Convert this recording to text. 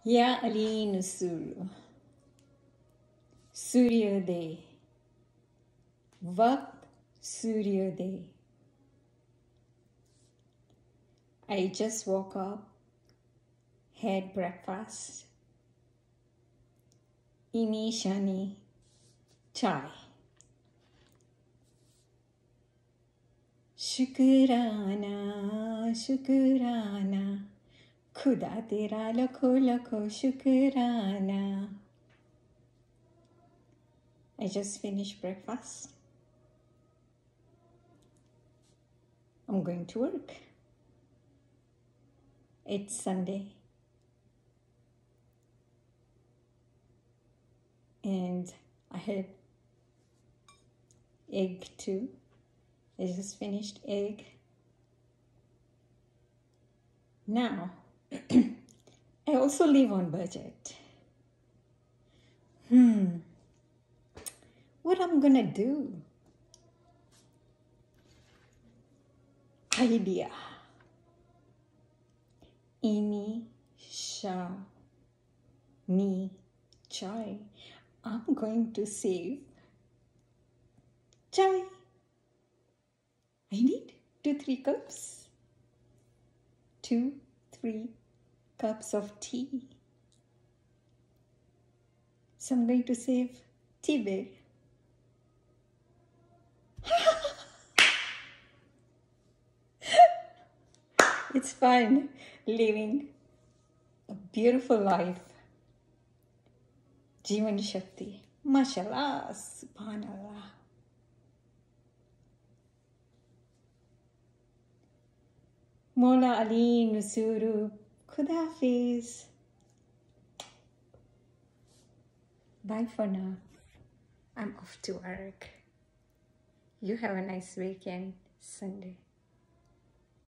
Ya Ali Nusuru, Suryodaya, Vakt Suryodaya. I just woke up, had breakfast, Imishani, chai. Shukrana, Shukrana, Khuda tera lakho lakho Shukrana. I just finished breakfast. I'm going to work. It's Sunday. And I had egg too. I just finished egg. Now, I also live on budget. What I'm gonna do? Idea. Imishani chai. I'm going to save chai. I need 2-3 cups. 2-3 cups of tea. So I'm going to save tea bag. It's fun living a beautiful life. Jeevan Shakti. Mashallah. Subhanallah. Mola Ali Nusuru. Khudafiz. Bye for now. I'm off to work. You have a nice weekend, Sunday.